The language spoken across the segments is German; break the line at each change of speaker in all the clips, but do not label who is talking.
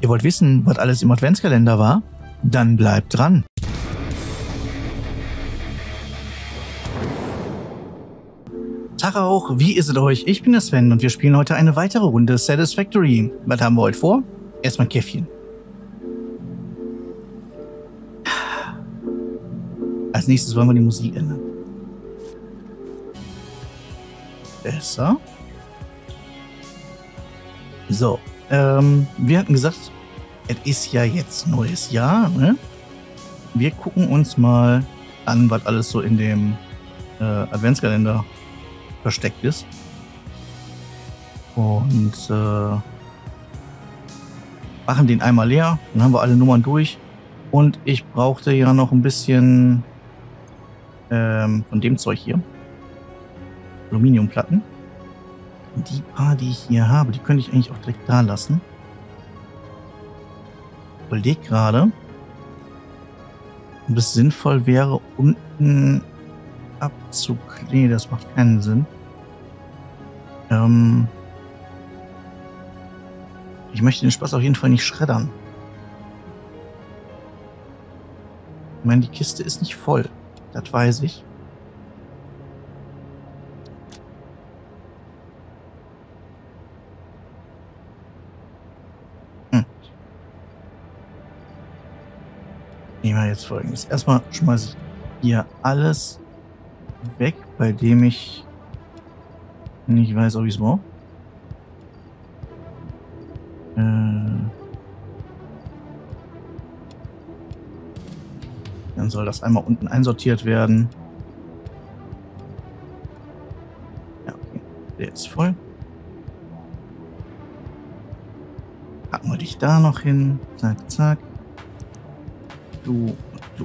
Ihr wollt wissen, was alles im Adventskalender war? Dann bleibt dran. Tag auch, wie ist es euch? Ich bin der Sven und wir spielen heute eine weitere Runde Satisfactory. Was haben wir heute vor? Erstmal ein Käffchen. Als nächstes wollen wir die Musik ändern. Besser. So, wir hatten gesagt, es ist ja jetzt neues Jahr, ne? Wir gucken uns mal an, was alles so in dem Adventskalender versteckt ist. Und machen den einmal leer, dann haben wir alle Nummern durch. Und ich brauchte ja noch ein bisschen von dem Zeug hier. Aluminiumplatten. Die paar, die ich hier habe, die könnte ich eigentlich auch direkt da lassen. Ich überlege gerade, ob es sinnvoll wäre, unten abzukleben. Nee, das macht keinen Sinn. Ich möchte den Spaß auf jeden Fall nicht schreddern. Ich meine, die Kiste ist nicht voll. Das weiß ich. Nehmen wir jetzt Folgendes. Erstmal schmeiße ich hier alles weg, bei dem ich nicht weiß, ob ich es brauche. Dann soll das einmal unten einsortiert werden. Ja, okay. Der ist voll. Packen wir dich da noch hin. Zack, zack. Du.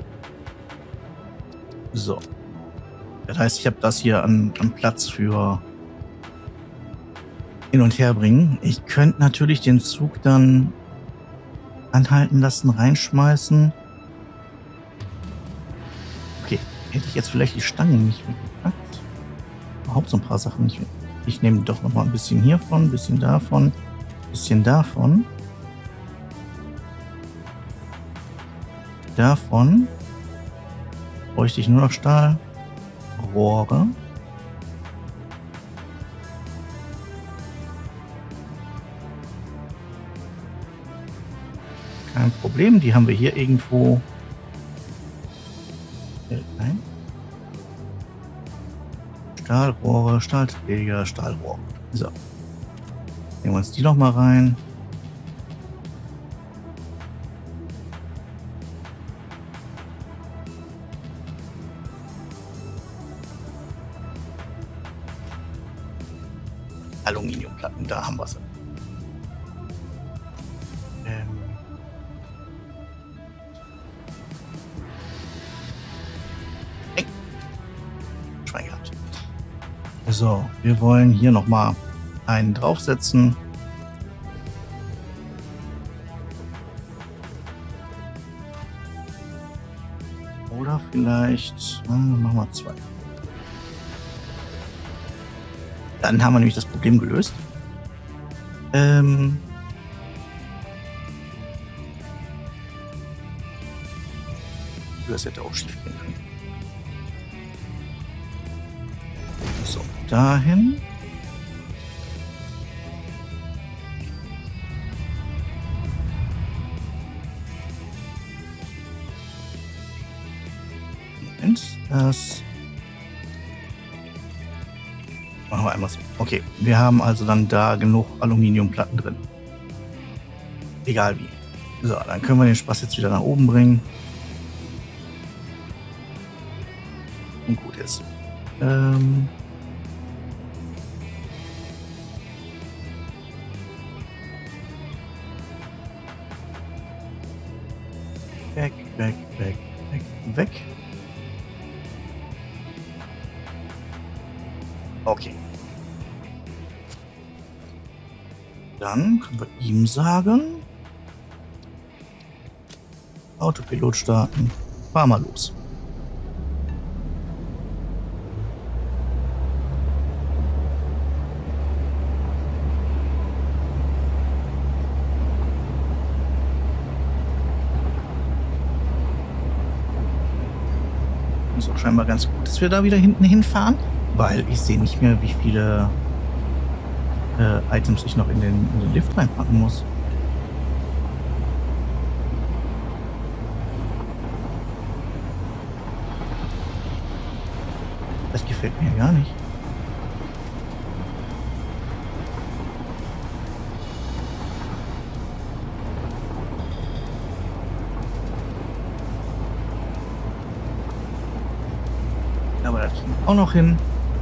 So. Das heißt, ich habe das hier an Platz für hin und her bringen. Ich könnte natürlich den Zug dann anhalten lassen, reinschmeißen. Okay, hätte ich jetzt vielleicht die Stangen nicht weggepackt. Überhaupt so ein paar Sachen nicht weg. Ich nehme doch noch mal ein bisschen hiervon, ein bisschen davon, ein bisschen davon. Davon bräuchte ich nur noch Stahlrohre. Kein Problem, die haben wir hier irgendwo. Nein. Stahlrohre, Stahlträger, Stahlrohre. So. Nehmen wir uns die noch mal rein. Aluminiumplatten, da haben wir sie. Schwein gehabt. So, wir wollen hier nochmal einen draufsetzen. Oder vielleicht machen wir zwei. Dann haben wir nämlich das Problem gelöst. Das hätte auch schief gehen können. So, dahin. Moment, das machen wir einmal so. Okay, wir haben also dann da genug Aluminiumplatten drin. Egal wie. So, dann können wir den Spaß jetzt wieder nach oben bringen. Und gut ist. Weg, weg, weg, weg, weg. Okay. Dann können wir ihm sagen, Autopilot starten. Fahr mal los. ist auch scheinbar ganz gut, dass wir da wieder hinten hinfahren, weil ich sehe nicht mehr, wie viele Items ich noch in den Lift reinpacken muss. Das gefällt mir gar nicht. Aber das kriegen wir auch noch hin.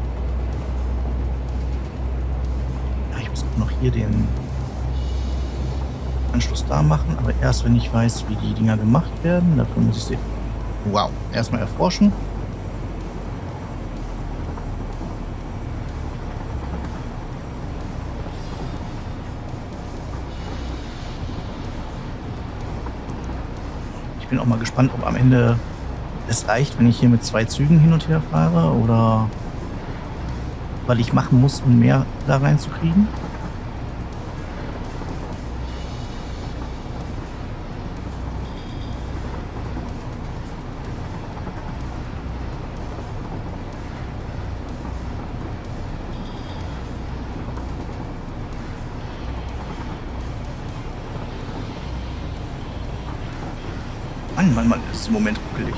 Ja, ich muss auch noch hier den Anschluss da machen, aber erst wenn ich weiß, wie die Dinger gemacht werden. Dafür muss ich sie, wow, erstmal erforschen. Ich bin auch mal gespannt, ob am Ende es reicht, wenn ich hier mit 2 Zügen hin und her fahre oder weil ich machen muss, um mehr da reinzukriegen. Mann, das ist im Moment ruckelig.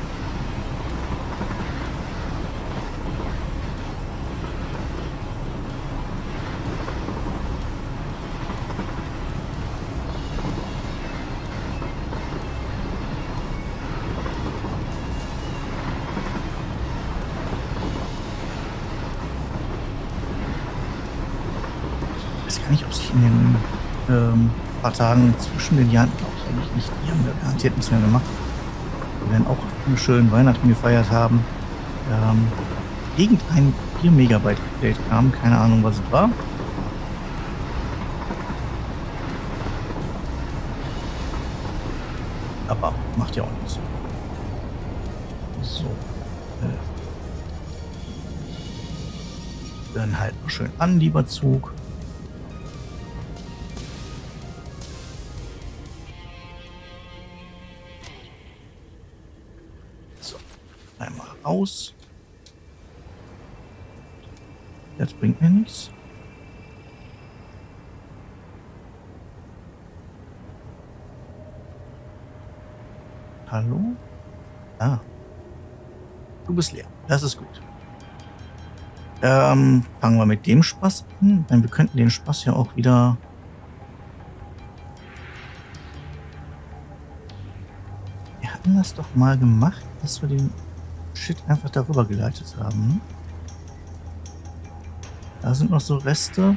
Ich weiß gar nicht, ob sich in den paar Tagen zwischen den Jahren, glaube ich eigentlich nicht, die haben wir garantiert nichts mehr gemacht. Wir werden auch eine schöne Weihnachten gefeiert haben. Irgendein 4 Megabyte Update kam, keine Ahnung, was es war. Aber macht ja auch nichts. So. Dann halt mal schön an, lieber Zug. So. Einmal raus. Das bringt mir nichts. Hallo? Ah. Du bist leer. Das ist gut. Fangen wir mit dem Spaß an. Denn wir könnten den Spaß ja auch wieder... Wir hatten das doch mal gemacht, dass wir den Shit einfach darüber geleitet haben. Da sind noch so Reste.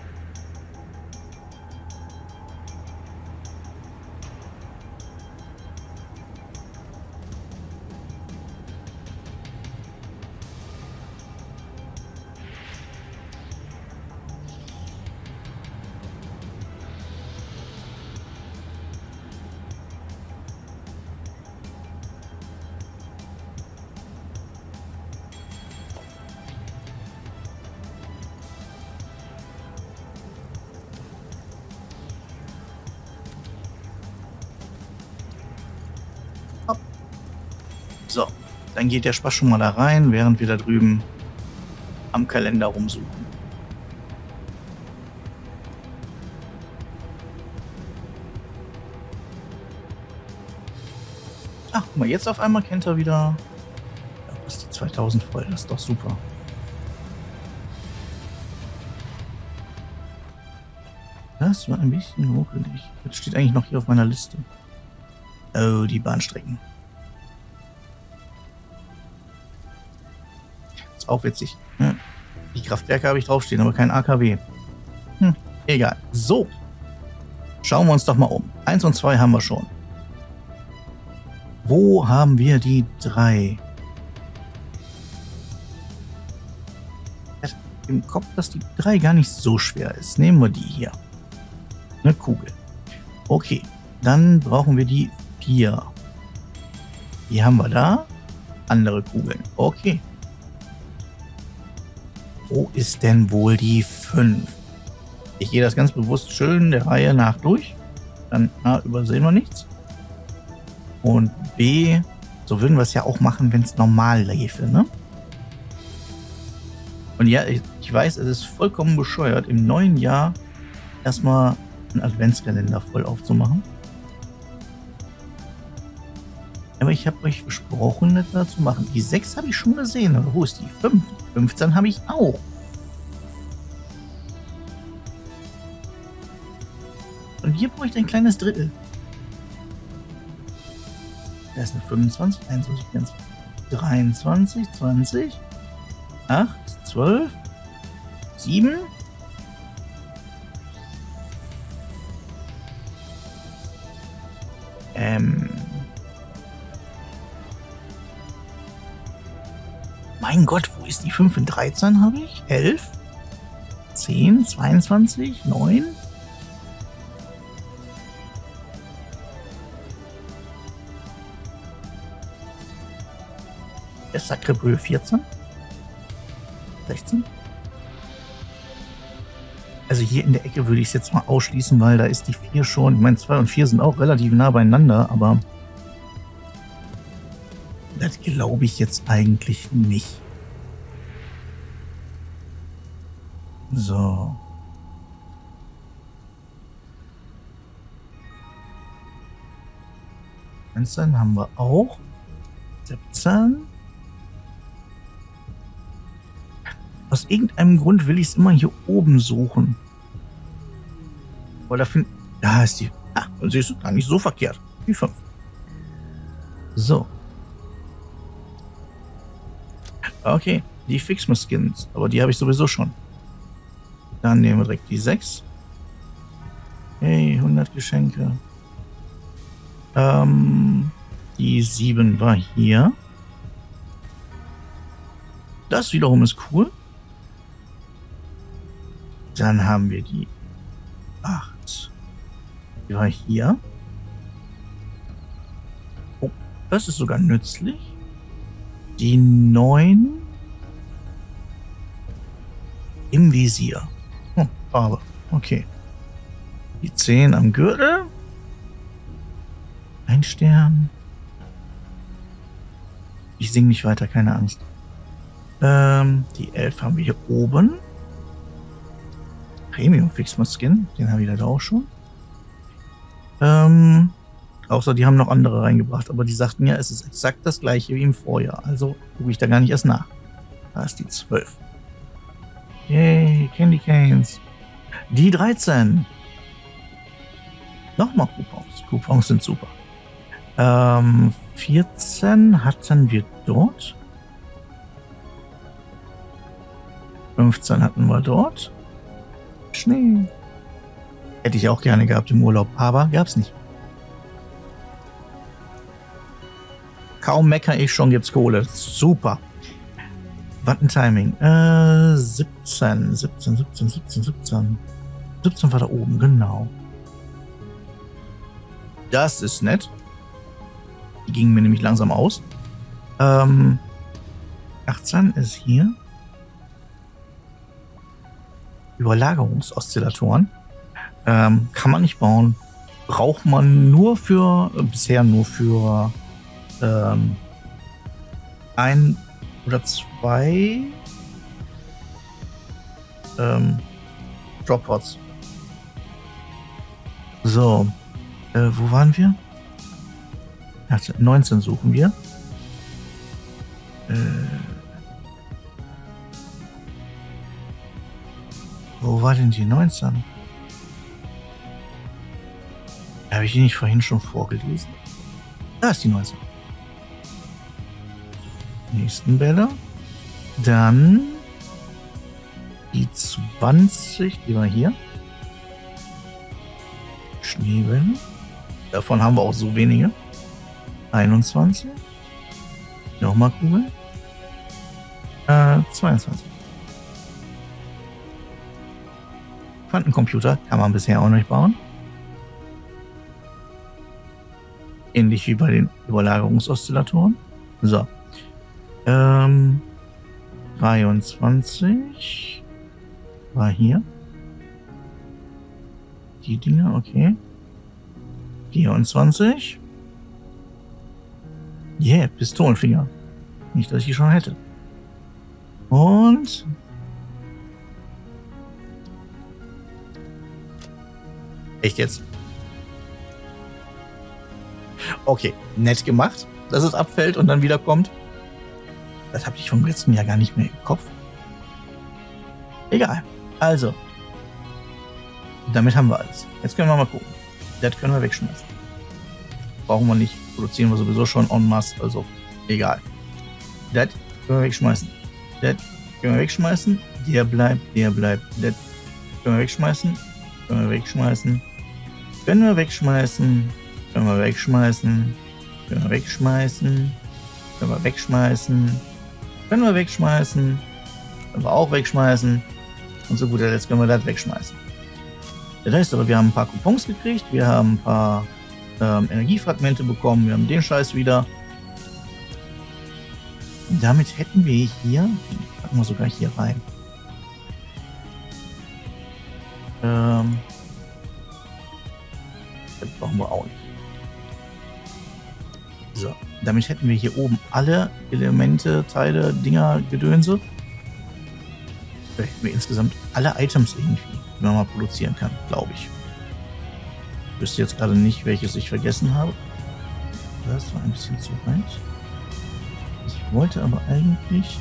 So, dann geht der Spaß schon mal da rein, während wir da drüben am Kalender rumsuchen. Ach, guck mal, jetzt auf einmal kennt er wieder... Ja, was die 2000 voll, das ist doch super. Das war ein bisschen ruckelig. Das steht eigentlich noch hier auf meiner Liste. Oh, die Bahnstrecken. Auch witzig. Die Kraftwerke habe ich draufstehen, aber kein AKW. Egal. So. Schauen wir uns doch mal um. 1 und 2 haben wir schon. Wo haben wir die 3? Ich habe im Kopf, dass die 3 gar nicht so schwer ist. Nehmen wir die hier. Eine Kugel. Okay. Dann brauchen wir die 4. Die haben wir da. Andere Kugeln. Okay. Wo ist denn wohl die 5? Ich gehe das ganz bewusst schön der Reihe nach durch. Dann A, übersehen wir nichts. Und B, So würden wir es ja auch machen, wenn es normal läufe, ne? Und ja, ich weiß, es ist vollkommen bescheuert, im neuen Jahr erstmal einen Adventskalender voll aufzumachen. Aber ich habe euch versprochen, das da zu machen. Die 6 habe ich schon gesehen. Aber wo ist die 5? Die 15 habe ich auch. Und hier brauche ich ein kleines Drittel. Da ist eine 25, 21, 24, 23, 20, 8, 12, 7. Mein Gott, wo ist die 5 und 13 habe ich? 11, 10, 22, 9. Sacrebleu 14, 16. Also hier in der Ecke würde ich es jetzt mal ausschließen, weil da ist die 4 schon. Ich meine, 2 und 4 sind auch relativ nah beieinander, aber das glaube ich jetzt eigentlich nicht. So. Dann haben wir auch 17. Aus irgendeinem Grund will ich es immer hier oben suchen. Weil da finde da ist die. Ah, und sie ist gar nicht so verkehrt. Die 5. So. Okay, die Fixmas-Skins. Aber die habe ich sowieso schon. Dann nehmen wir direkt die 6. Hey, 100 Geschenke. Die 7 war hier. Das wiederum ist cool. Dann haben wir die 8. Die war hier. Oh, das ist sogar nützlich. Die 9 im Visier. Oh, Farbe. Okay. Die 10 am Gürtel. Ein Stern. Ich singe nicht weiter, keine Angst. Die 11 haben wir hier oben. Premium Fixmas Skin, den habe ich leider auch schon. Außer die haben noch andere reingebracht, aber die sagten ja, es ist exakt das gleiche wie im Vorjahr. Also gucke ich da gar nicht erst nach. Da ist die 12. Yay, Candy Canes. Die 13. Nochmal Coupons. Coupons sind super. 14 hatten wir dort. 15 hatten wir dort. Schnee. Hätte ich auch gerne gehabt im Urlaub, aber gab's nicht. Kaum meckere ich, schon gibt's Kohle. Super. Was ein Timing. 17. 17 war da oben, genau. Das ist nett. Die gingen mir nämlich langsam aus. 18 ist hier. Überlagerungsoszillatoren. Kann man nicht bauen. Braucht man nur für, bisher nur für 1 oder 2 Droppots. So. Wo waren wir? 19 suchen wir. Wo war denn die 19? Habe ich die nicht vorhin schon vorgelesen? Da ist die 19. Nächsten Bälle. Dann die 20, die war hier. Schneebälle. Davon haben wir auch so wenige. 21. Nochmal Kugeln. 22. Quantencomputer kann man bisher auch nicht bauen. Ähnlich wie bei den Überlagerungsoszillatoren. So. 23 war hier. Die Dinger, okay. 24. Yeah, Pistolenfinger. Nicht, dass ich die schon hätte. Und... Echt jetzt? Okay, nett gemacht, dass es abfällt und dann wiederkommt. Das habe ich vom letzten Jahr gar nicht mehr im Kopf. Egal. Also. Damit haben wir alles. Jetzt können wir mal gucken. Das können wir wegschmeißen. Brauchen wir nicht. Produzieren wir sowieso schon en masse. Also, egal. Das können wir wegschmeißen. Das können wir wegschmeißen. Der bleibt, der bleibt. Das können wir wegschmeißen. Können wir wegschmeißen. Können wir wegschmeißen. Können wir wegschmeißen. Können wir wegschmeißen. Können wir wegschmeißen. Können wir wegschmeißen. Können wir auch wegschmeißen. Und so guter Letzt können wir das wegschmeißen. Das heißt aber, wir haben ein paar Coupons gekriegt. Wir haben ein paar Energiefragmente bekommen. Wir haben den Scheiß wieder. Damit hätten wir hier... Packen wir sogar hier rein. Das brauchen wir auch nicht. So, damit hätten wir hier oben alle Elemente, Teile, Dinger, Gedönse. Da hätten wir insgesamt alle Items irgendwie, die man mal produzieren kann, glaube ich. Ich wüsste jetzt gerade nicht, welches ich vergessen habe. Das war ein bisschen zu weit. Ich wollte aber eigentlich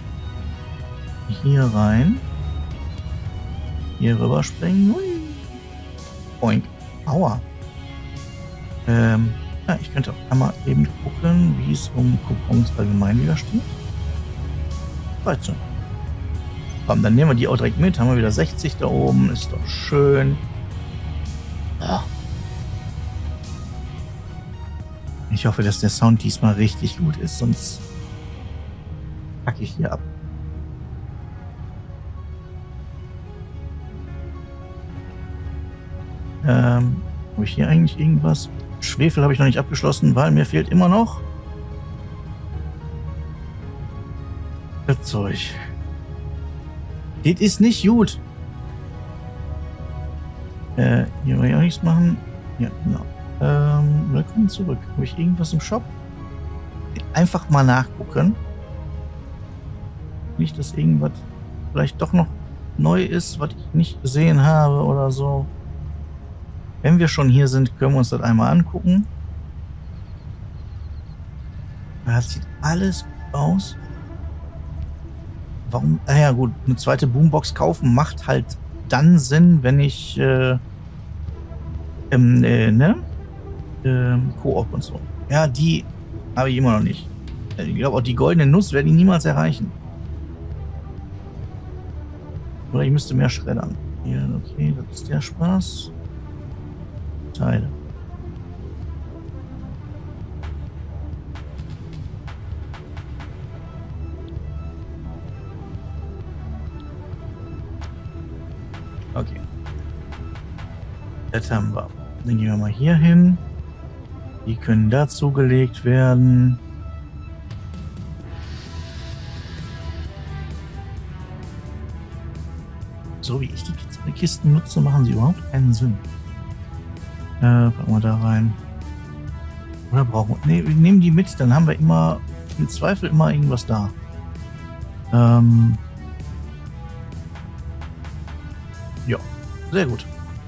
hier rein. Hier rüber springen. Hui. Boink. Aua. Ja, ich könnte auch einmal eben gucken, wie es um Coupons allgemein wieder steht. 13. Komm, dann nehmen wir die auch direkt mit. Haben wir wieder 60 da oben. Ist doch schön. Ja. Ich hoffe, dass der Sound diesmal richtig gut ist, sonst packe ich hier ab. Habe ich hier eigentlich irgendwas? Schwefel habe ich noch nicht abgeschlossen, weil mir fehlt immer noch das Zeug. Das ist nicht gut. Hier will ich auch nichts machen. Ja, genau. Willkommen zurück. Habe ich irgendwas im Shop? Einfach mal nachgucken. Nicht, dass irgendwas vielleicht doch noch neu ist, was ich nicht gesehen habe oder so. Wenn wir schon hier sind, können wir uns das einmal angucken. Das sieht alles gut aus. Warum? Ah ja, gut, eine zweite Boombox kaufen macht halt dann Sinn, wenn ich Koop und so. Ja, die habe ich immer noch nicht. Ich glaube, auch die goldene Nuss werde ich niemals erreichen. Oder ich müsste mehr schreddern. Hier, okay, das ist der Spaß. Teile. Okay. Das haben wir. Dann gehen wir mal hier hin. Die können dazugelegt werden. So wie ich die Kisten nutze, machen sie überhaupt keinen Sinn. Packen wir da rein. Oder brauchen wir... Ne, wir nehmen die mit, dann haben wir immer, im Zweifel immer irgendwas da. Ja, sehr gut.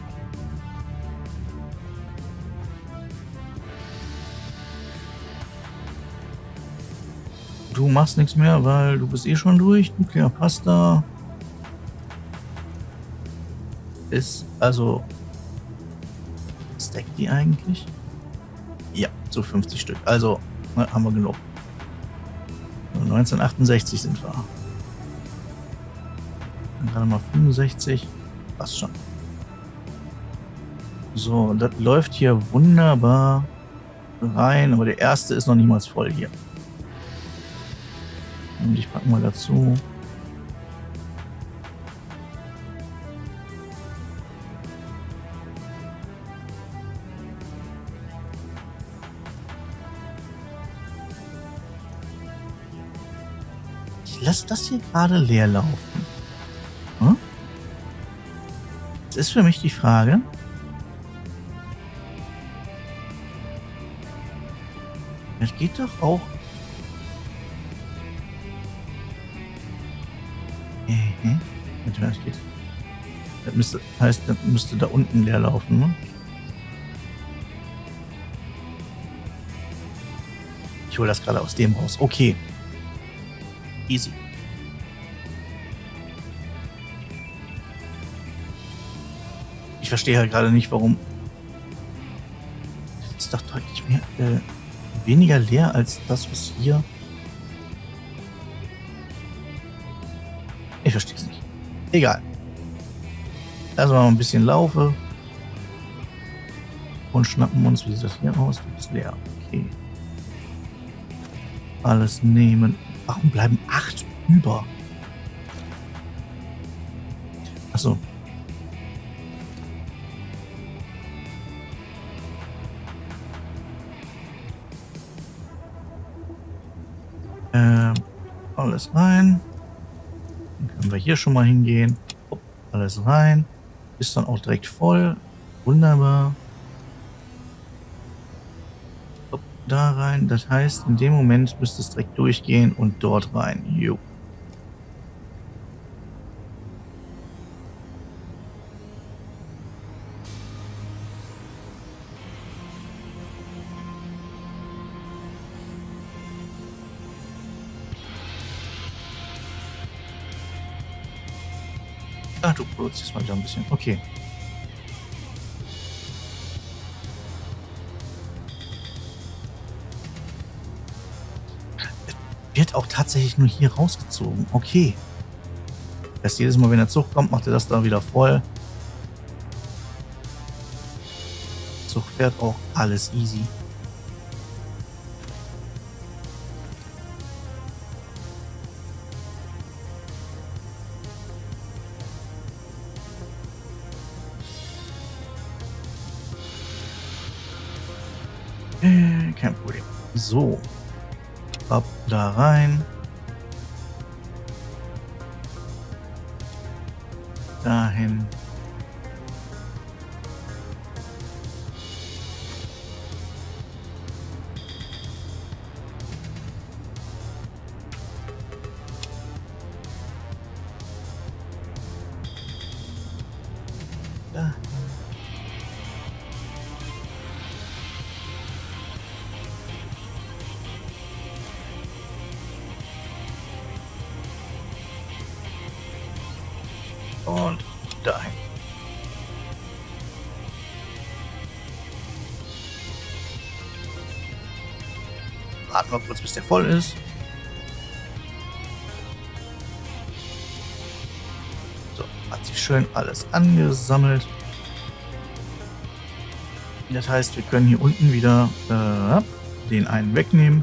Du machst nichts mehr, weil du bist eh schon durch. Nuclear Pasta ist also... Stackt die eigentlich? Ja, so 50 Stück. Also haben wir genug. 1968 sind wir. Dann gerade mal 65. Passt schon. So, das läuft hier wunderbar rein, aber der erste ist noch niemals voll hier. Und ich packe mal dazu. Ich lasse das hier gerade leer laufen. Hm? Jetzt ist für mich die Frage. Das geht doch auch. Das geht. Das heißt, das müsste da unten leer laufen, ne? Ich hole das gerade aus dem raus. Okay. Easy. Ich verstehe halt gerade nicht, warum. Das ist doch deutlich mehr, weniger leer als das, was hier. Ich verstehe es nicht. Egal. Lassen wir mal ein bisschen laufen. Und schnappen uns, wie sieht das hier aus? Du bist leer. Okay. Alles nehmen. Warum bleiben 8 über? Achso. Alles rein. Dann können wir hier schon mal hingehen. Alles rein. Ist dann auch direkt voll. Wunderbar. Da rein. Das heißt, in dem Moment müsste es direkt durchgehen und dort rein. Jo. Ach, du produzierst mal wieder ein bisschen. Okay. Wird auch tatsächlich nur hier rausgezogen. Okay. Erst jedes Mal, wenn der Zug kommt, macht er das da wieder voll. Zug fährt auch alles easy. Kein Problem. So. Ab da rein. Dahin. Da. Und dahin. Warten wir kurz, bis der voll ist. So, hat sich schön alles angesammelt. Das heißt, wir können hier unten wieder den einen wegnehmen.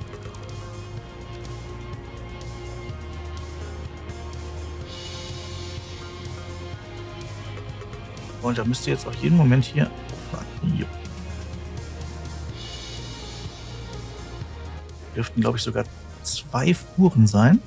Und da müsste jetzt auch jeden Moment hier auffahren. Hier. Dürften, glaube ich, sogar 2 Fuhren sein.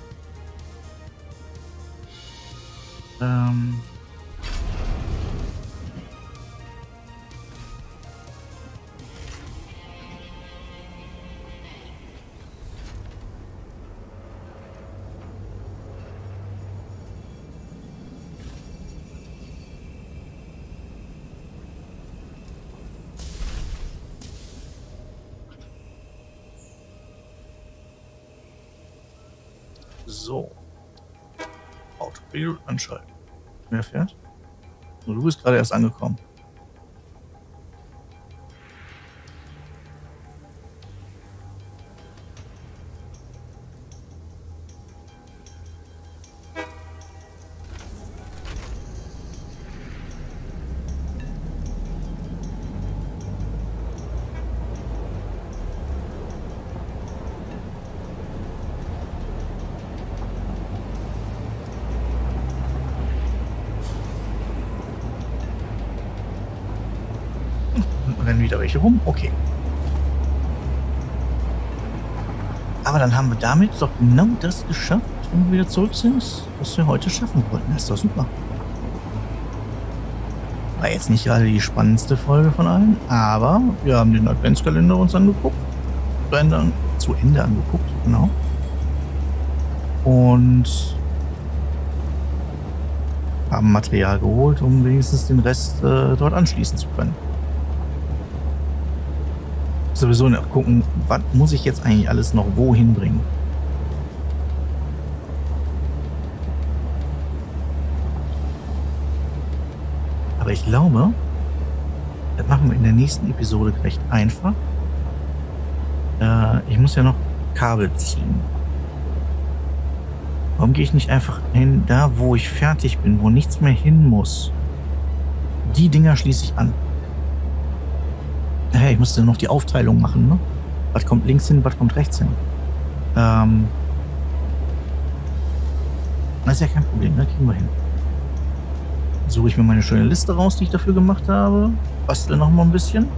So. Autopilot anschalten. Wer fährt? Du bist gerade erst angekommen. Rennen wieder welche rum. Okay. Aber dann haben wir damit doch genau das geschafft, wenn wir wieder zurück sind, was wir heute schaffen wollten. Das ist doch super. War jetzt nicht gerade die spannendste Folge von allen, aber wir haben den Adventskalender uns angeguckt. zu Ende angeguckt, genau. Und haben Material geholt, um wenigstens den Rest dort anschließen zu können. Sowieso noch gucken, was muss ich jetzt eigentlich alles noch wohin bringen. Aber ich glaube, das machen wir in der nächsten Episode recht einfach. Ich muss ja noch Kabel ziehen. Warum gehe ich nicht einfach hin, da wo ich fertig bin, wo nichts mehr hin muss? Die Dinger schließe ich an. Hey, ich musste noch die Aufteilung machen, ne? Was kommt links hin, was kommt rechts hin? Das ist ja kein Problem, ne? Kriegen wir hin. Suche ich mir meine schöne Liste raus, die ich dafür gemacht habe. Bastel noch mal ein bisschen.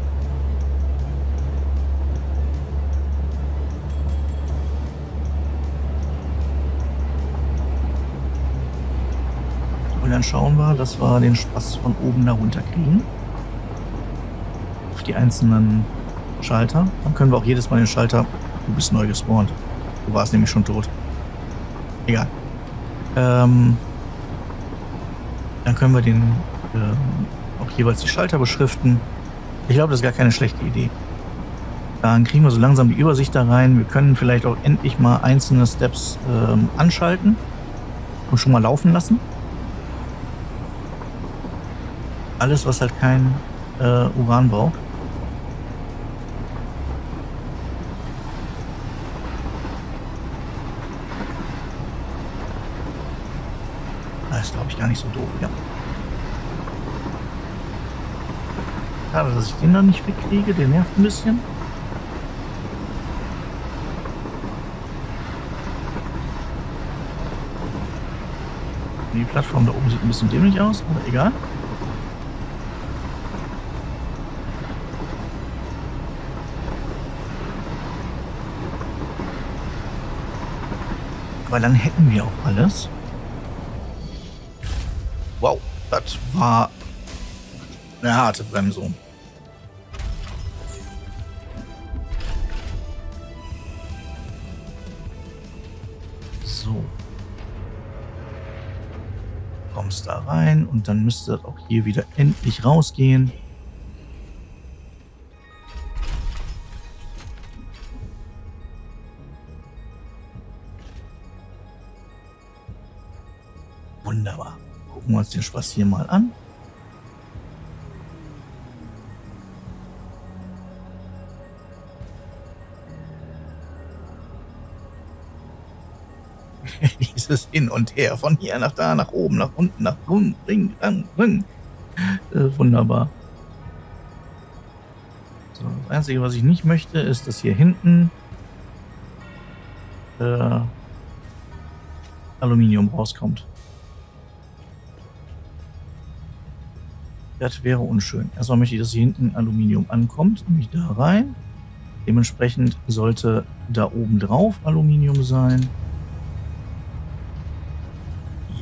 Und dann schauen wir, dass wir den Spaß von oben da runter kriegen. Auf die einzelnen Schalter. Dann können wir auch jedes Mal den Schalter... Du bist neu gespawnt. Du warst nämlich schon tot. Egal. Dann können wir den auch jeweils die Schalter beschriften. Ich glaube, das ist gar keine schlechte Idee. Dann kriegen wir so langsam die Übersicht da rein. Wir können vielleicht auch endlich mal einzelne Steps anschalten und schon mal laufen lassen. Alles, was halt kein Uran braucht. Das ist, glaube ich, gar nicht so doof, ja. Schade, dass ich den noch nicht wegkriege. Der nervt ein bisschen. Die Plattform da oben sieht ein bisschen dämlich aus, aber egal. Aber dann hätten wir auch alles. Wow, das war eine harte Bremsung. So. Kommst da rein und dann müsste das auch hier wieder endlich rausgehen. Wunderbar. Gucken wir uns den Spaß hier mal an. Dieses Hin und Her, von hier nach da, nach oben, nach unten, nach ring, ring. Wunderbar. So, das Einzige, was ich nicht möchte, ist, dass hier hinten Aluminium rauskommt. Das wäre unschön. Erstmal möchte ich, dass hier hinten Aluminium ankommt, nämlich da rein. Dementsprechend sollte da oben drauf Aluminium sein. Ja.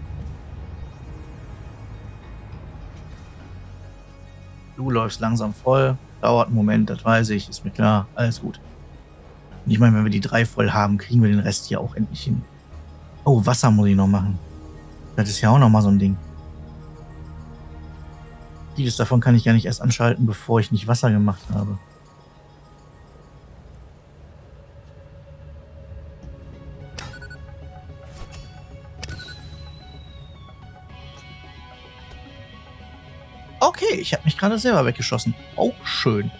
Du läufst langsam voll. Dauert einen Moment, das weiß ich, ist mir klar. Alles gut. Und ich meine, wenn wir die 3 voll haben, kriegen wir den Rest hier auch endlich hin. Oh, Wasser muss ich noch machen. Das ist ja auch noch mal so ein Ding. Vieles davon kann ich gar nicht erst anschalten, bevor ich nicht Wasser gemacht habe. Okay, ich habe mich gerade selber weggeschossen. Auch schön.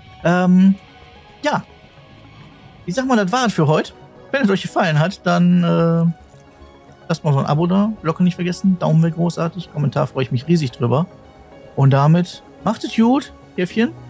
Ja. Ich sag mal, das war es für heute. Wenn es euch gefallen hat, dann lasst mal so ein Abo da. Glocke nicht vergessen. Daumen wäre großartig. Kommentar freue ich mich riesig drüber. Und damit macht es gut, Käffchen.